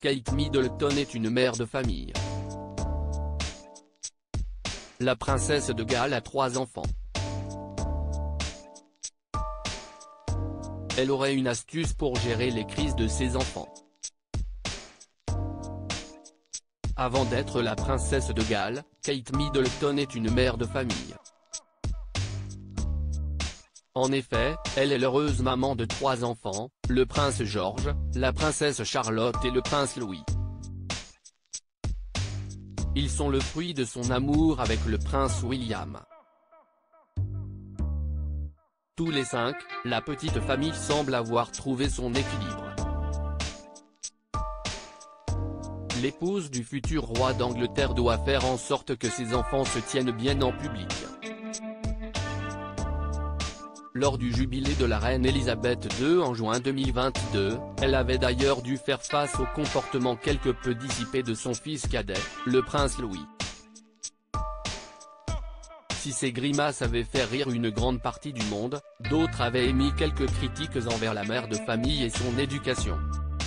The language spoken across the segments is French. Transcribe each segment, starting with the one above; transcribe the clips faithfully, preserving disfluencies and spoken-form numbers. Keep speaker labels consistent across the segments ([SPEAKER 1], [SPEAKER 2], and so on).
[SPEAKER 1] Kate Middleton est une mère de famille. La princesse de Galles a trois enfants. Elle aurait une astuce pour gérer les crises de ses enfants. Avant d'être la princesse de Galles, Kate Middleton est une mère de famille. En effet, elle est l'heureuse maman de trois enfants, le prince George, la princesse Charlotte et le prince Louis. Ils sont le fruit de son amour avec le prince William. Tous les cinq, la petite famille semble avoir trouvé son équilibre. L'épouse du futur roi d'Angleterre doit faire en sorte que ses enfants se tiennent bien en public. Lors du jubilé de la reine Elisabeth deux en juin deux mille vingt-deux, elle avait d'ailleurs dû faire face au comportement quelque peu dissipé de son fils cadet, le prince Louis. Si ces grimaces avaient fait rire une grande partie du monde, d'autres avaient émis quelques critiques envers la mère de famille et son éducation.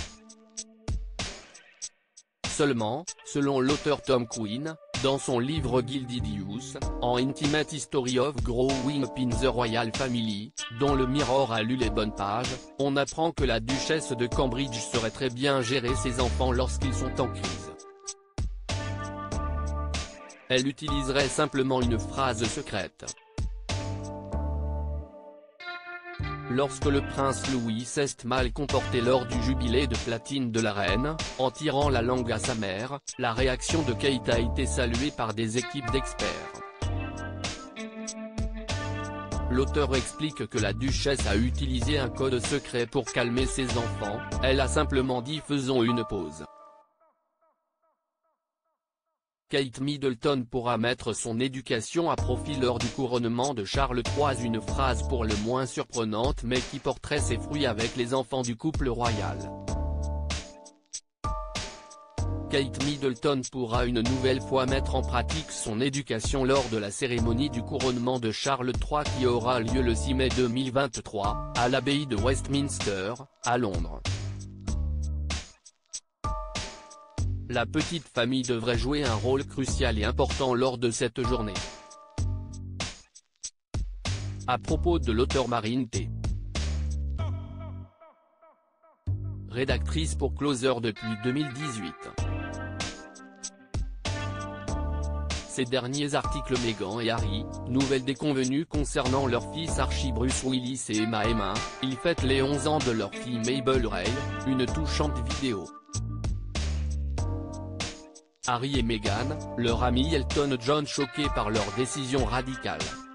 [SPEAKER 1] Seulement, selon l'auteur Tom Quinn, dans son livre Gilded Youth, en Intimate History of Growing Up in the Royal Family, dont le Mirror a lu les bonnes pages, on apprend que la duchesse de Cambridge saurait très bien gérer ses enfants lorsqu'ils sont en crise. Elle utiliserait simplement une phrase secrète. Lorsque le prince Louis s'est mal comporté lors du jubilé de platine de la reine, en tirant la langue à sa mère, la réaction de Kate a été saluée par des équipes d'experts. L'auteur explique que la duchesse a utilisé un code secret pour calmer ses enfants, elle a simplement dit « faisons une pause ». Kate Middleton pourra mettre son éducation à profit lors du couronnement de Charles trois, une phrase pour le moins surprenante mais qui porterait ses fruits avec les enfants du couple royal. Kate Middleton pourra une nouvelle fois mettre en pratique son éducation lors de la cérémonie du couronnement de Charles trois qui aura lieu le six mai deux mille vingt-trois, à l'abbaye de Westminster, à Londres. La petite famille devrait jouer un rôle crucial et important lors de cette journée. À propos de l'auteur Marine T. Rédactrice pour Closer depuis deux mille dix-huit. Ces derniers articles Meghan et Harry, nouvelles déconvenues concernant leur fils Archie Bruce Willis et Emma Emma, ils fêtent les onze ans de leur fille Mabel Ray, une touchante vidéo. Harry et Meghan, leur ami Elton John choqués par leur décision radicale.